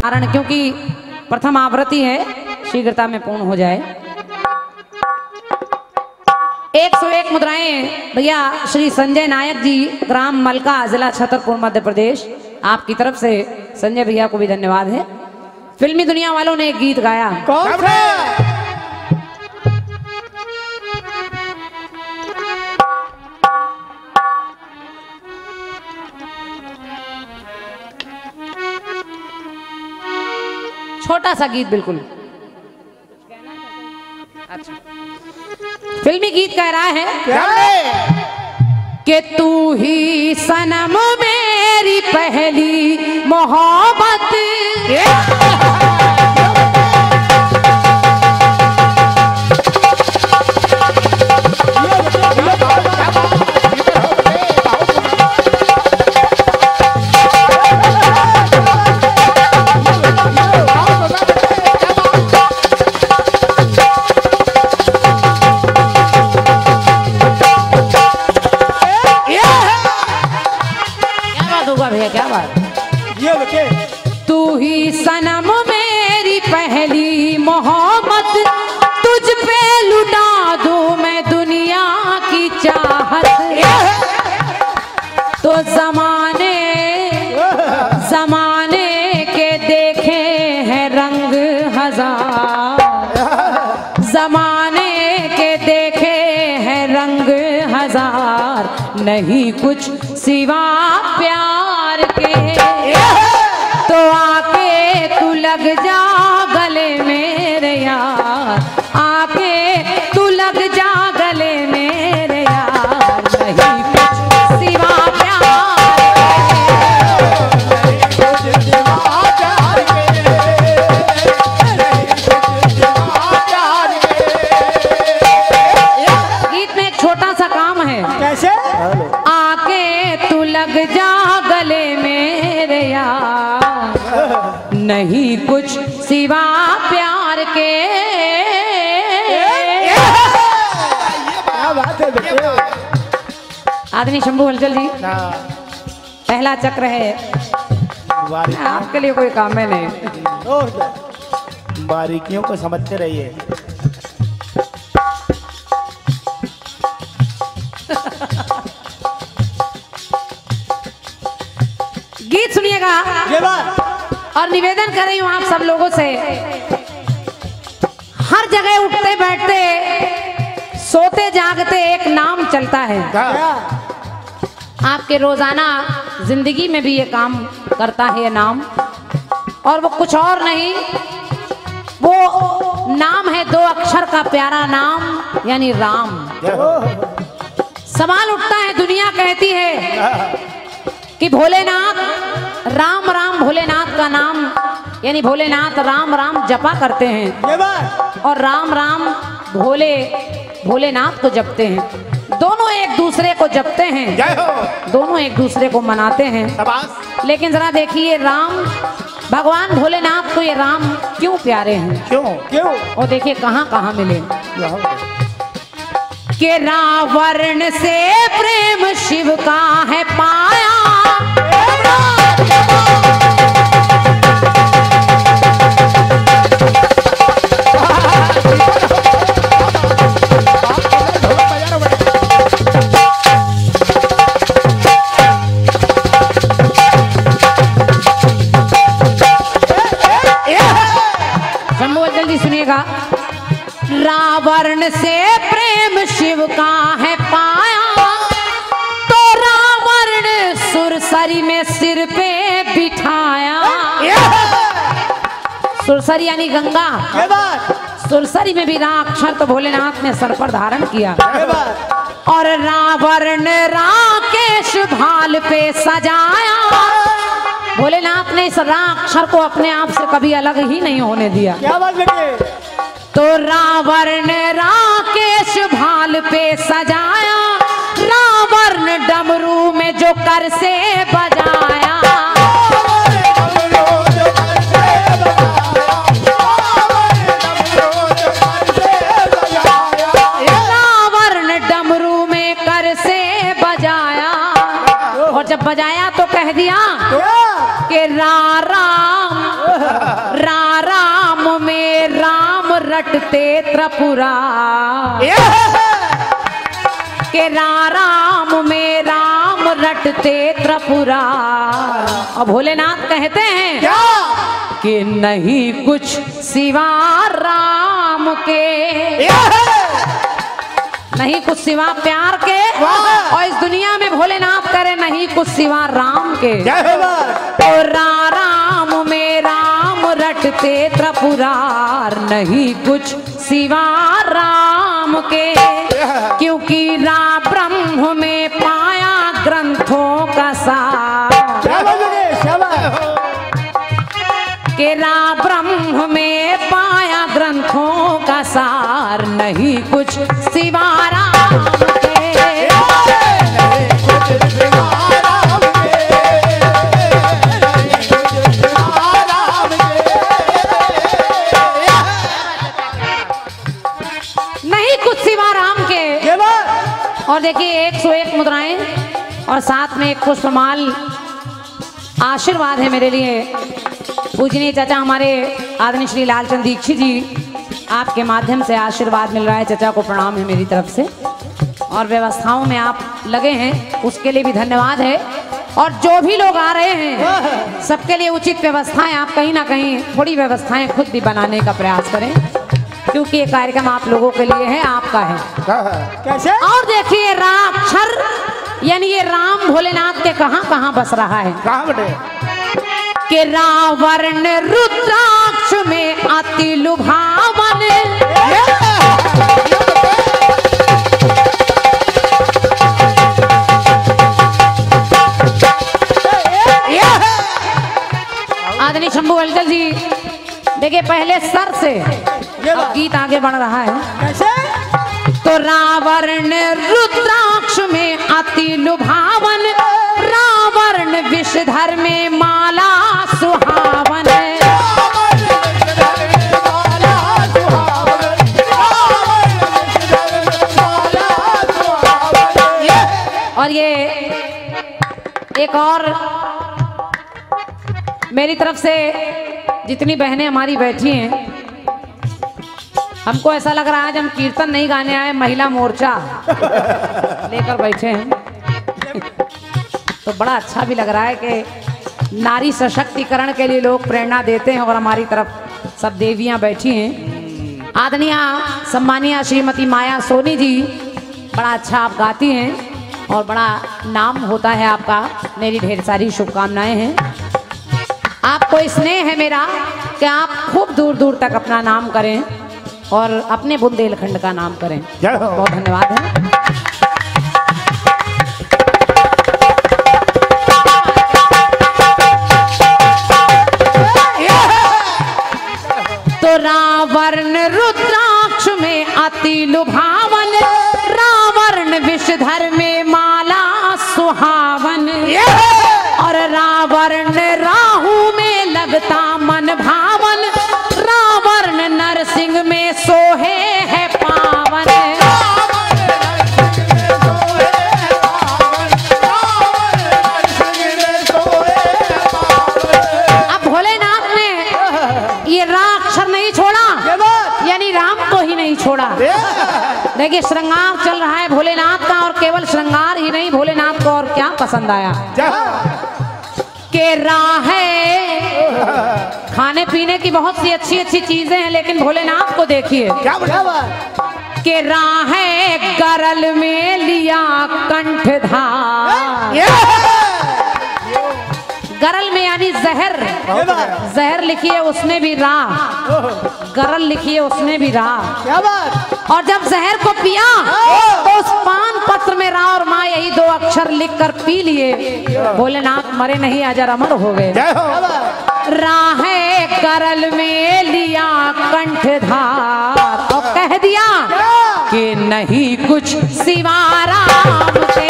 कारण क्योंकि प्रथम आवृत्ति है, शीघ्रता में पूर्ण हो जाए। 101 मुद्राएं भैया श्री संजय नायक जी, ग्राम मलका, जिला छतरपुर, मध्य प्रदेश। आपकी तरफ से संजय भैया को भी धन्यवाद है। फिल्मी दुनिया वालों ने एक गीत गाया, कौन सा? छोटा सा गीत बिल्कुल। अच्छा, फिल्मी गीत कह रहा है क्या? कि तू ही सनम मेरी पहली मोहब्बत, क्या बात। ये बच्चे, तू ही सनम मेरी पहली मोहब्बत, तुझ पे लुटा दूं मैं दुनिया की चाहत। तो जमाने के देखे हैं रंग हजार, जमाने के देखे हैं रंग हजार, नहीं कुछ सिवा प्यार के। तो आके तू लग जा गले मेरे यार, आके तू लग जा गले मेरे यार, नहीं कुछ सिवा प्यार के। गीत में एक छोटा सा काम है। कैसे? आके तू लग जा गले मेरे यार, नहीं कुछ सिवा प्यार के। क्या बात है बेटे? आदमी शंभू हलचल जी, पहला चक्र है, आपके लिए कोई काम है नहीं। बारीकियों को समझते रहिए। गीत सुनिएगा और निवेदन कर रही हूँ आप सब लोगों से, हर जगह उठते बैठते सोते जागते एक नाम चलता है। आपके रोजाना जिंदगी में भी ये काम करता है ये नाम, और वो कुछ और नहीं, वो नाम है 2 अक्षर का प्यारा नाम, यानी राम। सवाल उठता है, दुनिया कहती है कि भोलेनाथ, राम राम भोलेनाथ का नाम, यानी भोलेनाथ राम राम जपा करते हैं, और राम राम भोलेनाथ को जपते हैं। दोनों एक दूसरे को जपते हैं, दोनों एक दूसरे को मनाते हैं। लेकिन जरा देखिए, राम भगवान भोलेनाथ को ये राम क्यों प्यारे हैं? क्यों? और देखिए कहाँ कहाँ मिले। कि रावण से प्रेम शिव का है पाया, जल्दी सुनिएगा। रावण से प्रेम शिव का है पाया, तो रावण सुरसरी में सिर पे बिठाया। सुरसरी यानी गंगा, सुरसरी में भी रा अक्षर तो भोलेनाथ ने सर पर धारण किया, और रावण राकेश भाल पे सजाया। भोलेनाथ ने इस रा अक्षर को अपने आप से कभी अलग ही नहीं होने दिया। क्या बात बेटे? तो रावण राकेश भाल पे सजाया, रावण डमरू में जो कर से बजाया। रावण डमरू में कर से बजाया, और जब बजाया तो कह दिया कि राम राम में राम रटते त्रिपुरा के राम में राम रटते त्रिपुरा। और भोलेनाथ कहते हैं क्या कि नहीं कुछ सिवा राम के, नहीं कुछ सिवा प्यार के, और इस दुनिया में भोलेनाथ करे नहीं कुछ सिवा राम के। और राम में राम रटते त्रिपुरार, नहीं कुछ सिवा राम के, क्योंकि राम ब्रह्म में पाया ग्रंथों का सार, के राम ब्रह्म में पाया ग्रंथों का सार, नहीं कुछ सिवा राम के। नहीं कुछ सिवा राम के। और देखिए 101 मुद्राएं और साथ में एक पुष्पमाल आशीर्वाद है मेरे लिए। पूजनीय चाचा हमारे आदरणीय श्री लालचंद दीक्षित जी, आपके माध्यम से आशीर्वाद मिल रहा है। चाचा को प्रणाम है मेरी तरफ से, और व्यवस्थाओं में आप लगे हैं उसके लिए भी धन्यवाद है। और जो भी लोग आ रहे हैं सबके लिए उचित व्यवस्थाएं, आप कहीं ना कहीं थोड़ी व्यवस्थाएं खुद भी बनाने का प्रयास करें, क्योंकि ये कार्यक्रम आप लोगों के लिए है, आपका है। कैसे? और देखिए राक्षर यानी ये राम भोलेनाथ के कहाँ कहाँ बस रहा है। कहाँ बटे? के रावण रुद्राक्ष में अति लुभावन, आदरणीय शंभू हलचल जी, देखिए पहले सर से अब गीत आगे बढ़ रहा है। कैसे? तो रावण रुद्राक्ष में अति लुभावन, रावण विषधर में माला सुहावन। और ये एक और मेरी तरफ से जितनी बहनें हमारी बैठी हैं, हमको ऐसा लग रहा है आज हम कीर्तन नहीं गाने आए, महिला मोर्चा लेकर बैठे हैं। तो बड़ा अच्छा भी लग रहा है कि नारी सशक्तिकरण के लिए लोग प्रेरणा देते हैं, और हमारी तरफ सब देवियां बैठी हैं। आदरणीय सम्मानीय श्रीमती माया सोनी जी, बड़ा अच्छा आप गाती हैं और बड़ा नाम होता है आपका, मेरी ढेर सारी शुभकामनाएं हैं। आपको स्नेह है मेरा कि आप खूब दूर दूर तक अपना नाम करें और अपने बुंदेलखंड का नाम करें। बहुत धन्यवाद है। तो रावण रुद्राक्ष में अति लुभावन, रावण विषधर में माला सुहावन, और रावण राहु में लगता मन भावन, रावण नरसिंह में सोहे है पावन। अब भोलेनाथ ने ये रा अक्षर नहीं छोड़ा, यानी राम को ही नहीं छोड़ा। देखिए श्रृंगार चल रहा है भोलेनाथ का, और केवल श्रृंगार ही नहीं, भोलेनाथ को और क्या पसंद आया के राह खाने पीने की बहुत सी अच्छी अच्छी चीजें हैं, लेकिन भोलेनाथ को देखिए के राह गरल में लिया कंठधार। गरल में यानी जहर, जहर लिखिए उसमें भी राह, गरल लिखिए उसमें भी राह। क्या बात? और जब जहर को पिया तो उस पान पत्र में रा और माँ यही दो अक्षर लिखकर पी लिए। भोलेनाथ मरे नहीं, अजर अमर हो गए। राह गरल में लिया कंठधार, और कह दिया कि नहीं कुछ सिवा राम के।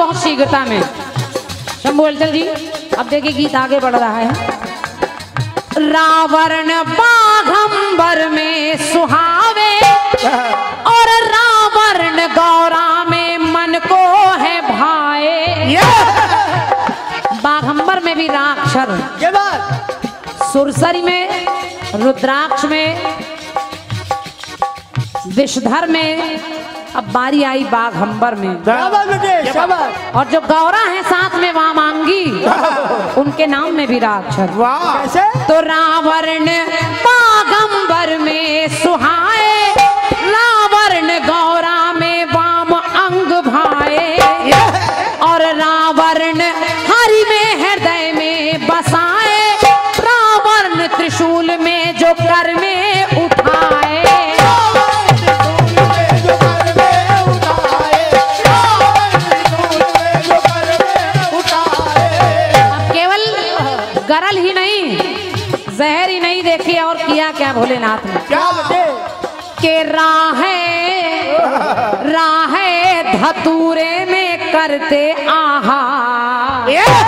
में शंभू हलचल जी, अब देखिए गीत आगे बढ़ रहा है। रावण बाघंबर में सुहावे और रावण गौरा में मन को है भाए। बाघंबर में भी राक्षर, ये बात सुरसरी में, रुद्राक्ष में, विषधर में, अब बारी आई बाघंबर में। शाबाश बेटे शाबाश। और जो गौरा है साथ में वामांगी, उनके नाम में भी राक्षर। कैसे? तो रावण बाघंबर में सुहाए, रावण गौरा में वाम अंग भाए, और रावण हरि में हृदय में बसाए, रावण त्रिशूल में जो कर में उठाए। गरल ही नहीं, जहर ही नहीं, देखिए और किया क्या भोलेनाथ ने। क्या बेटे? के राहे धतूरे में करते आहार।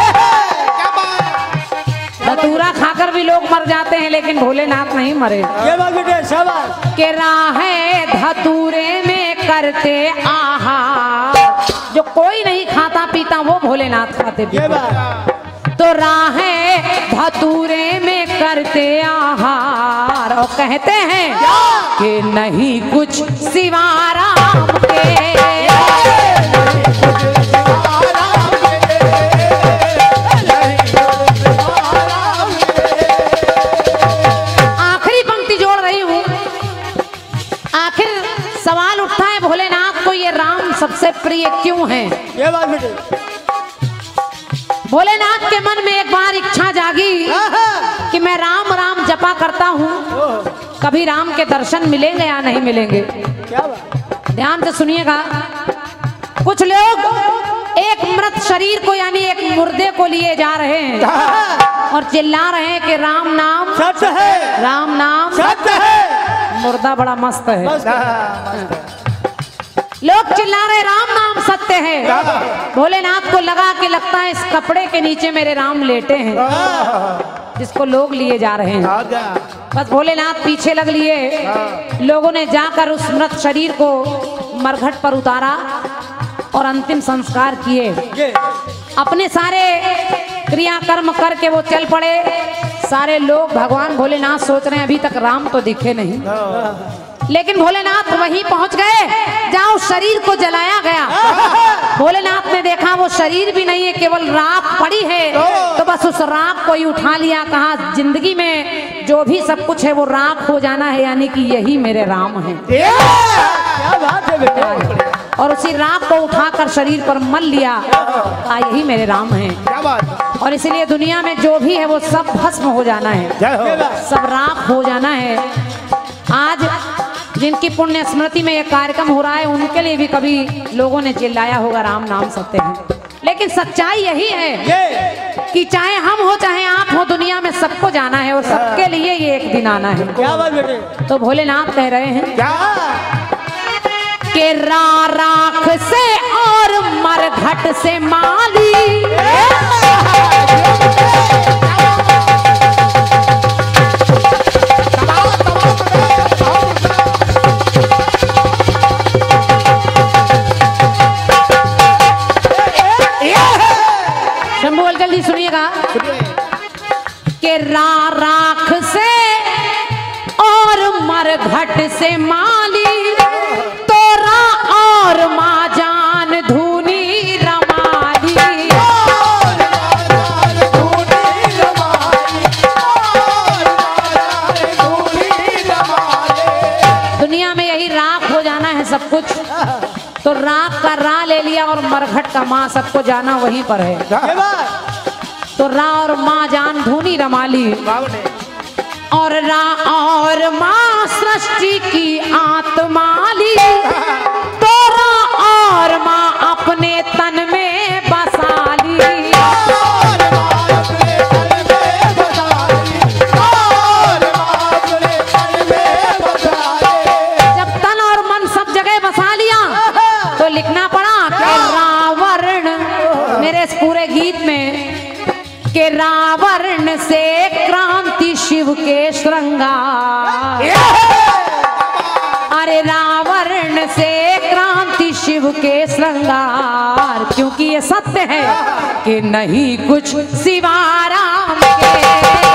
धतूरा खाकर भी लोग मर जाते हैं, लेकिन भोलेनाथ नहीं मरे। ये बात बेटे शाबाश। के राहे धतूरे में करते आहार, जो कोई नहीं खाता पीता वो भोलेनाथ खाते ये पीते। बात तो राहे धतूरे में करते आहार, और कहते हैं कि नहीं कुछ सिवा राम के। आखिरी पंक्ति जोड़ रही हूँ। आखिर सवाल उठता है भोलेनाथ को ये राम सबसे प्रिय क्यों है? ये बात बेटे भोलेनाथ के मन में एक बार इच्छा जागी कि मैं राम राम जपा करता हूँ, कभी राम के दर्शन मिलेंगे या नहीं मिलेंगे। क्या बात? ध्यान से सुनिएगा। कुछ लोग एक मृत शरीर को यानी एक मुर्दे को लिए जा रहे हैं और चिल्ला रहे हैं कि राम नाम सत्य है, राम नाम सत्य है। मुर्दा बड़ा मस्त है। मस्त है। लोग चिल्ला रहे राम नाम सत्य है। भोलेनाथ को लगा कि लगता है इस कपड़े के नीचे मेरे राम लेटे हैं, जिसको लोग लिए जा रहे हैं। बस भोलेनाथ पीछे लग लिए। लोगों ने जाकर उस मृत शरीर को मरघट पर उतारा और अंतिम संस्कार किए। अपने सारे क्रियाकर्म करके वो चल पड़े। सारे लोग भगवान भोलेनाथ सोच रहे हैं अभी तक राम तो दिखे नहीं, लेकिन भोलेनाथ वहीं पहुंच गए जहां उस शरीर को जलाया गया। भोलेनाथ ने देखा वो शरीर भी नहीं है, केवल राख पड़ी है। तो बस उस राख को ही उठा लिया। कहा जिंदगी में जो भी सब कुछ है वो राख हो जाना है, यानी कि यही मेरे राम है। क्या बात है बेटे? और उसी राख को उठाकर शरीर पर मल लिया, यही मेरे राम है। क्या बात? और इसलिए दुनिया में जो भी है वो सब भस्म हो जाना है, सब राख हो जाना है। आज जिनकी पुण्य स्मृति में ये कार्यक्रम हो रहा है, उनके लिए भी कभी लोगों ने चिल्लाया होगा राम नाम सत्य है। लेकिन सच्चाई यही है कि चाहे हम हो चाहे आप हो, दुनिया में सबको जाना है और सबके लिए ये एक दिन आना है। क्या बात बेटे? तो भोलेनाथ कह रहे हैं क्या? कि राख से और मरघट से माली, जल्दी सुनिएगा कि राख से और मरघट से माली, तोरा और माँ जान धूनी रमाली। दुनिया में यही राख हो जाना है सब कुछ। तो राख का रा ले लिया और मरघट का माँ, सबको जाना वहीं पर है। तो रा और माँ जान धूनी रमाली, और रा और माँ सृष्टि की आत्माली, तो रा और माँ अपने तन में बसाली। जब तन और मन सब जगह बसा लिया तो लिखना पड़ा कि रावण, मेरे इस पूरे गीत में कि रावण से क्रांति शिव के श्रृंगार। अरे रावण से क्रांति शिव के श्रृंगार, क्योंकि ये सत्य है कि नहीं कुछ सिवा राम के।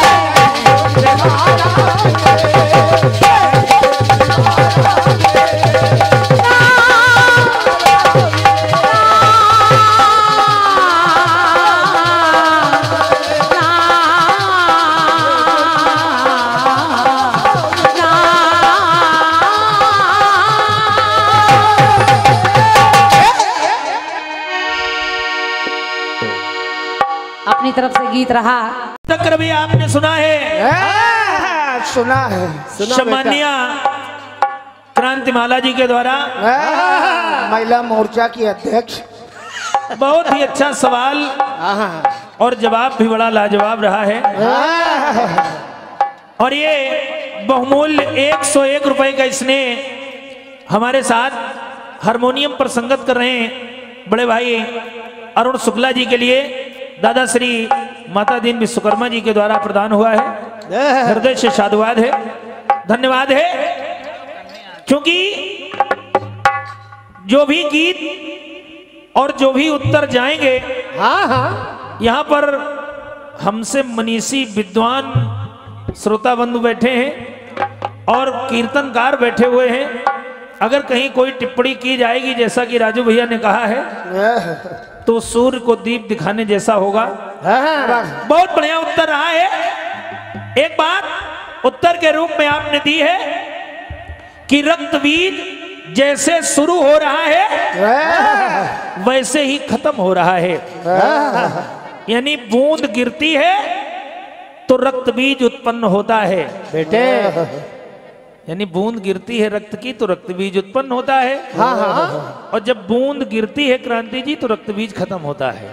अपनी तरफ से गीत रहा। चक्र भी आपने सुना है, सुना है, सम्मानिया क्रांतिमाला जी के द्वारा महिला मोर्चा की अध्यक्ष। बहुत ही अच्छा सवाल और जवाब भी बड़ा लाजवाब रहा है। और ये बहुमूल्य 101 रुपए का इसने हमारे साथ हारमोनियम पर संगत कर रहे हैं बड़े भाई अरुण शुक्ला जी के लिए दादा श्री माता दीन विश्वकर्मा जी के द्वारा प्रदान हुआ है। हृदय से साधुवाद है, धन्यवाद है। क्योंकि जो भी गीत और जो भी उत्तर जाएंगे, यहाँ पर हमसे मनीषी विद्वान श्रोता बंधु बैठे हैं और कीर्तनकार बैठे हुए हैं। अगर कहीं कोई टिप्पणी की जाएगी, जैसा कि राजू भैया ने कहा है, तो सूर्य को दीप दिखाने जैसा होगा। बहुत बढ़िया उत्तर रहा है। एक बात उत्तर के रूप में आपने दी है कि रक्त बीज जैसे शुरू हो रहा है वैसे ही खत्म हो रहा है। यानी बूंद गिरती है तो रक्त बीज उत्पन्न होता है बेटे। यानी बूंद गिरती है रक्त की तो रक्त बीज उत्पन्न होता है। और जब बूंद गिरती है क्रांति जी तो रक्त बीज खत्म होता है।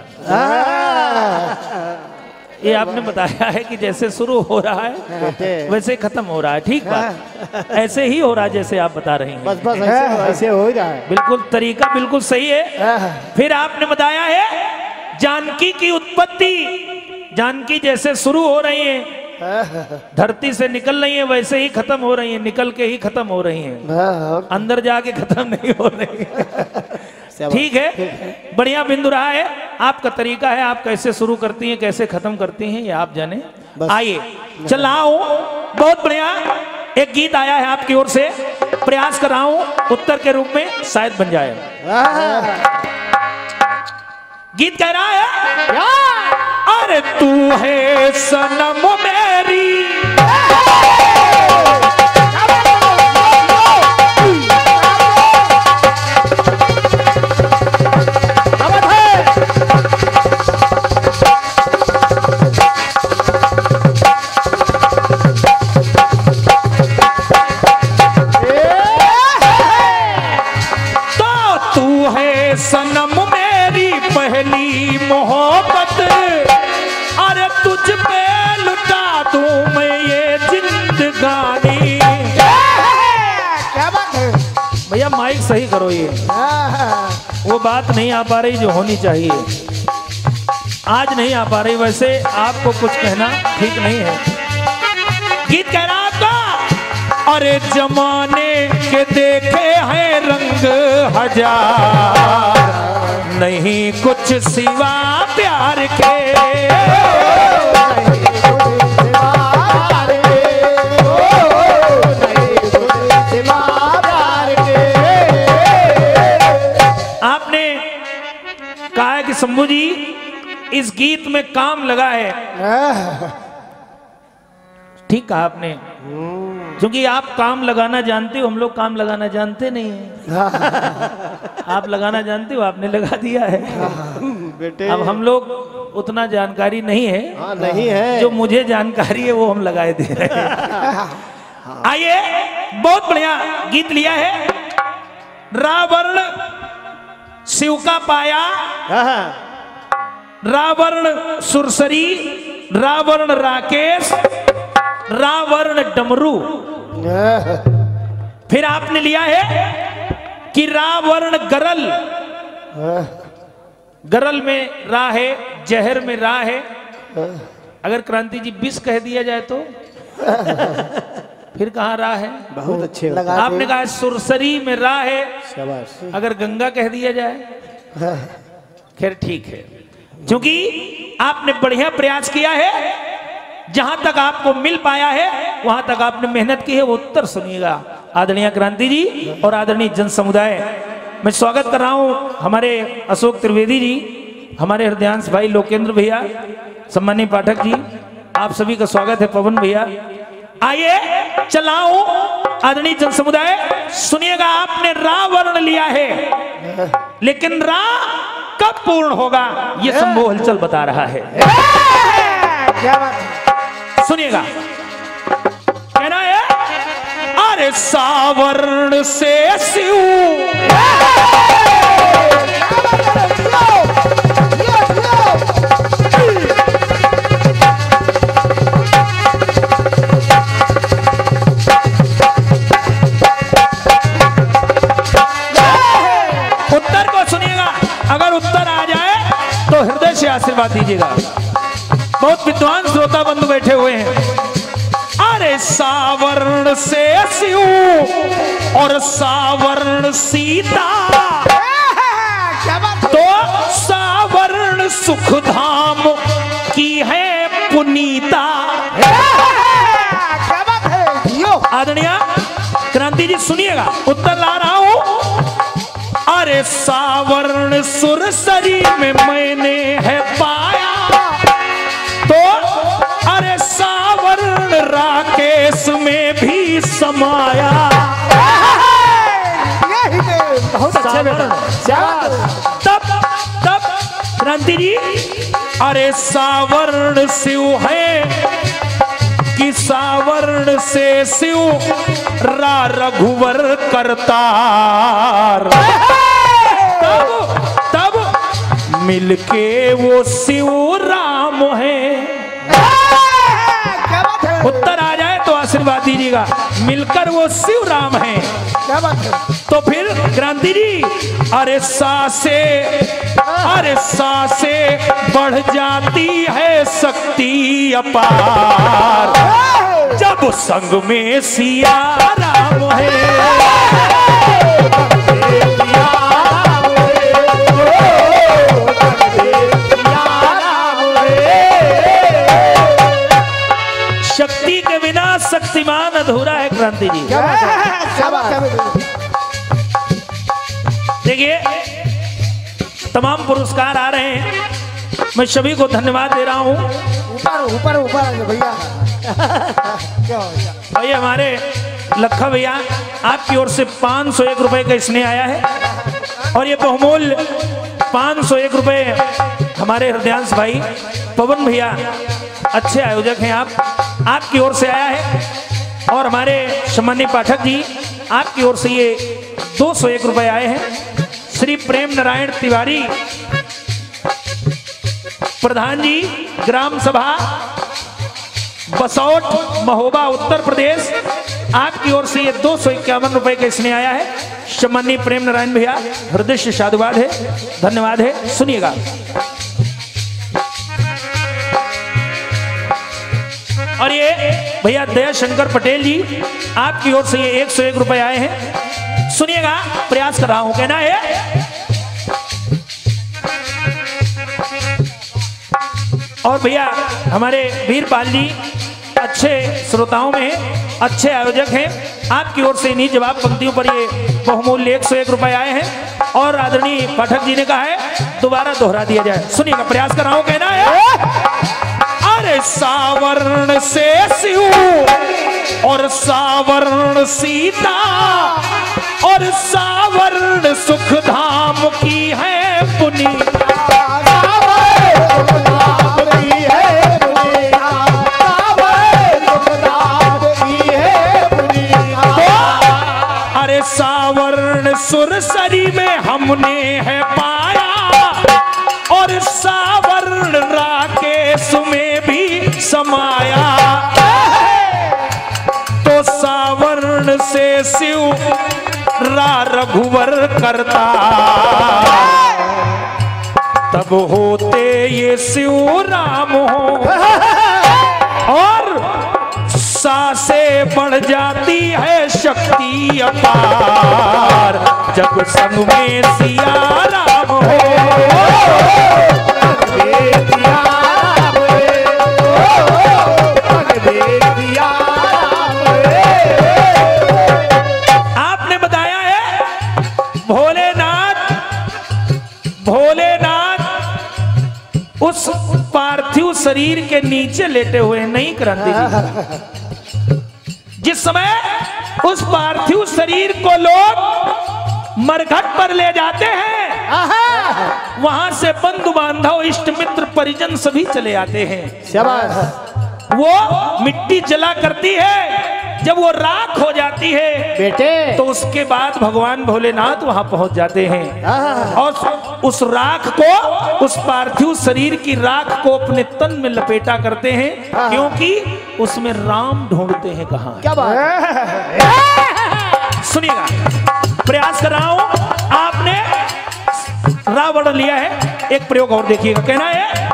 ये आपने बताया है कि जैसे शुरू हो रहा है वैसे खत्म हो रहा है। ठीक बात, ऐसे ही हो रहा है जैसे आप बता रहे हैं। बस ऐसे हो ही रहा है। बिल्कुल तरीका बिल्कुल सही है। फिर आपने बताया है जानकी की उत्पत्ति, जानकी जैसे शुरू हो रही है धरती से निकल रही है वैसे ही खत्म हो रही है, निकल के ही खत्म हो रही हैं, अंदर जाके खत्म नहीं हो रही है। ठीक है, बढ़िया बिंदु रहा है। आपका तरीका है, आप कैसे शुरू करती हैं कैसे खत्म करती हैं ये आप जाने। आइए चलाओ, बहुत बढ़िया एक गीत आया है आपकी ओर से, प्रयास कर रहा हूं उत्तर के रूप में शायद बन जाए। गीत कह रहा है, अरे तू है सनम मेरी तो तू है सनम मेरी पहली मोहब्बत, अरे तुझ पे लुटा दूं मैं ये जिंदगानी। क्या बात है भैया माइक सही करो, ये वो बात नहीं आ पा रही जो होनी चाहिए, आज नहीं आ पा रही। वैसे आपको कुछ कहना ठीक नहीं है। गीत कह रहा आपका, अरे जमाने के देखे हैं रंग हजार, नहीं कुछ सिवा प्यार के। आपने कहा है कि शंभू जी इस गीत में काम लगा है। ठीक कहा आपने, क्योंकि आप काम लगाना जानते हो, हम लोग काम लगाना जानते नहीं है। आप लगाना जानते हो, आपने लगा दिया है बेटे। अब हम लोग उतना जानकारी नहीं है, नहीं है, जो मुझे जानकारी है वो हम लगाए दे रहे हैं। आइए, बहुत बढ़िया गीत लिया है। रावण शिव का पाया, रावण सुरसरी, रावण राकेश, रावण डमरू। फिर आपने लिया है कि रावण गरल, गरल में रा है, जहर में रा है, अगर क्रांति जी विष कह दिया जाए तो फिर कहाँ राह है? बहुत अच्छे हो। आपने कहा सुरसरी में राह है, शाबाश। अगर गंगा कह दिया जाए खैर ठीक है, क्योंकि आपने बढ़िया प्रयास किया है। जहां तक आपको मिल पाया है वहां तक आपने मेहनत की है, वो उत्तर सुनिएगा। आदरणीय क्रांति जी और आदरणीय जन समुदाय, मैं स्वागत कर रहा हूं हमारे अशोक त्रिवेदी जी, हमारे हृदयांश भाई लोकेंद्र भैया, सम्मानीय पाठक जी, आप सभी का स्वागत है। पवन भैया, आइए चलाओ। आदरणीय जन समुदाय सुनिएगा, आपने रा वर्ण लिया है, लेकिन रा कब पूर्ण होगा ये संभव हलचल बता रहा है। क्या बात है? सुनिएगा, कहना है अरे सावर्ण से शिव उत्तर को सुनिएगा, अगर उत्तर आ जाए तो हृदय से आशीर्वाद दीजिएगा। बहुत विद्वान श्रोता बंधु बैठे हुए हैं। अरे सावर्ण से शिव और सावर्ण सीता, तो सावर्ण सुख धाम की है पुनीता। क्या बात है? यो आदरणीय क्रांति जी सुनिएगा, उत्तर ला रहा हूं। अरे सावर्ण सुरसरी में मैंने है पाया, तो अरे सावर्ण राकेश में भी समाया। बहुत अच्छे बेटा। तब तब क्रांति जी, अरे सावर्ण शिव है कि सावर्ण से शिव रा रघुवर करतार। तब मिलके वो शिव राम है। क्या बात है? उत्तर आ जाए तो आशीर्वाद दीजिएगा, मिलकर वो शिव राम है। क्या बात है? तो फिर क्रांति जी, अरे सासे बढ़ जाती है शक्ति अपार, जब संग में सिया राम है। शक्ति के बिना शक्तिमान अधूरा है क्रांति जी। क्या बात है? क्या बात है? देखिए तमाम पुरस्कार आ रहे हैं, मैं सभी को धन्यवाद दे रहा हूं। ऊपर ऊपर ऊपर भैया। क्या हो गया? भाई हमारे लखा भैया आपकी ओर से 501 रुपए का स्नेह आया है, और ये बहुमूल्य 501 रुपए हमारे हृदयांश भाई पवन भैया, अच्छे आयोजक हैं आप, आपकी ओर से आया है। और हमारे सम्मानीय पाठक जी आपकी ओर से ये 201 रुपए आए हैं। श्री प्रेम नारायण तिवारी प्रधान जी, ग्राम सभा बसौट महोबा उत्तर प्रदेश, आपकी ओर से ये 251 रुपए का स्नेह आया है। सम्मानीय प्रेम नारायण भैया, हृदय से साधुवाद है, धन्यवाद है। सुनिएगा, और ये भैया दया शंकर पटेल जी आपकी ओर से ये 101 रुपए आए हैं। सुनिएगा, प्रयास कर रहा हूं, कहना है और भैया हमारे वीरपाल जी अच्छे श्रोताओं में अच्छे आयोजक हैं, आपकी ओर से इन्हीं जवाब पंक्तियों पर ये बहुमूल्य 101 रुपए आए हैं। और आदरणीय पाठक जी ने कहा है दोबारा दोहरा दिया जाए। सुनिएगा, प्रयास कर रहा हूं, कहना है अरे सावर्ण से शिव और सावर्ण सीता और सावर्ण सुख धाम की है पुनीता। अरे सावर्ण सुरसरी में हमने है पाया, और सावर्ण राकेश में भी समाया, तो सावर्ण से शिव रा रघुवर करता। तब होते ये शिव राम हो और सांसें बढ़ जाती है शक्ति अपार जब संग में सिया राम हो। आपने बताया है भोलेनाथ उस पार्थिव शरीर के नीचे लेटे हुए नहीं क्रांति जी। जिस समय उस पार्थिव शरीर को लोग मरघट पर ले जाते हैं वहां से बंधु बांधव इष्ट मित्र परिजन सभी चले आते हैं। शाबाश। वो मिट्टी जला करती है, जब वो राख हो जाती है बेटे तो उसके बाद भगवान भोलेनाथ वहां पहुंच जाते हैं और उस राख को, उस पार्थिव शरीर की राख को अपने तन में लपेटा करते हैं क्योंकि उसमें राम ढूंढते हैं कहां। क्या बात है? सुनिएगा, प्रयास कर रहा हूं। आपने रावण लिया है, एक प्रयोग और देखिएगा। कहना है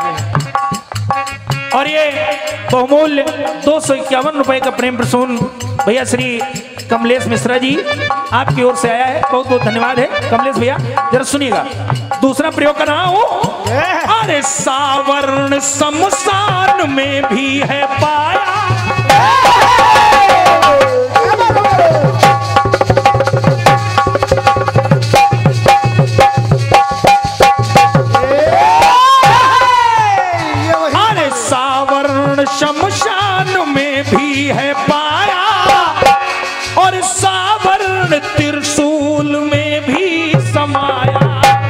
और ये बहुमूल्य 251 रुपए का प्रेम प्रसून भैया श्री कमलेश मिश्रा जी आपकी ओर से आया है, बहुत बहुत धन्यवाद है कमलेश भैया। जरा सुनिएगा, दूसरा प्रयोग कर रहा हूं। अरे सावर्ण शमशान में भी है पाया, शमशान में भी है पाया और सावर्ण त्रिशूल में भी समाया।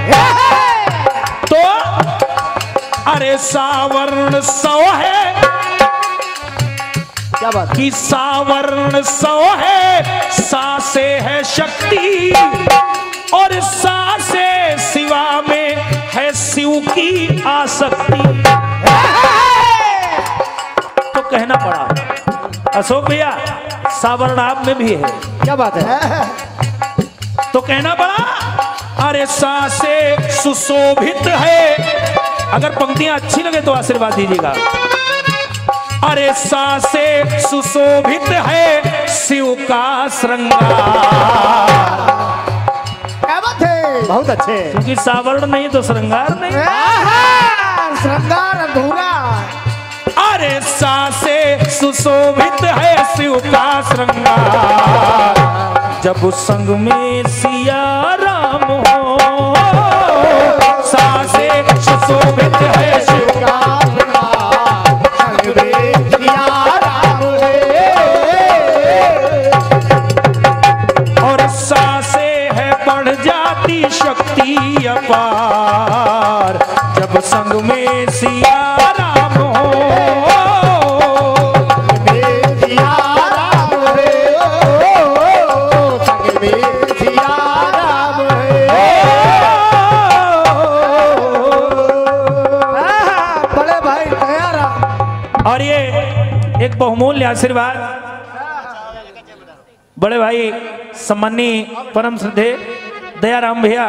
तो अरे सावर्ण 100 है, क्या बात कि सावर्ण 100 है, सांसे है शक्ति और सांसे शिवा में है शिव की आसक्ति। कहना पड़ा अशोक भैया सावर्ण आप में भी है। क्या बात है? तो कहना पड़ा अरे सांसे सुशोभित है, अगर पंक्तियां अच्छी लगे तो आशीर्वाद दीजिएगा। अरे सांसे सुशोभित है शिव का श्रृंगार। क्या बात है? बहुत अच्छे। क्योंकि सावर्ण नहीं तो श्रृंगार नहीं, श्रृंगार अधूरा। अरे सांसे सुशोभित है शिव का श्रृंगार जब संग में सिया राम हो। सांसे सुशोभित है शिव का श्रृंगार संग में सिया राम हो। और सांसे है बढ़ जाती शक्ति अपार जब संग में सिया राम हो। और ये एक बहुमूल्य आशीर्वाद बड़े भाई सम्माननीय परम श्रद्धेय दयाराम भैया,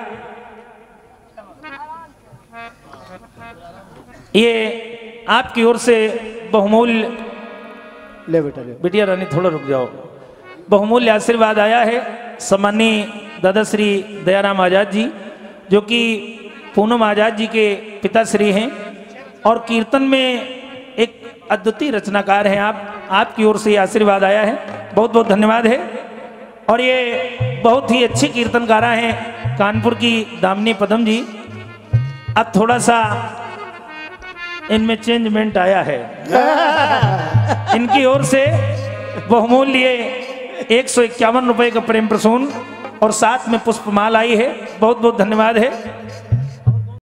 ये आपकी ओर से बहुमूल्य, ले बेटा ले। बिटिया रानी थोड़ा रुक जाओ, बहुमूल्य आशीर्वाद आया है सम्माननीय दादा श्री दयाराम आजाद जी, जो कि पूनम आजाद जी के पिताश्री हैं और कीर्तन में एक अद्वितीय रचनाकार हैं आप। आपकी ओर से ये आशीर्वाद आया है, बहुत बहुत धन्यवाद है। और ये बहुत ही अच्छी कीर्तनकारा हैं कानपुर की दामिनी पदम जी। अब थोड़ा सा इनमें चेंजमेंट आया है, इनकी ओर से बहुमूल्य 151 रुपए का प्रेम प्रसून और साथ में पुष्पमाल आई है, बहुत बहुत धन्यवाद है।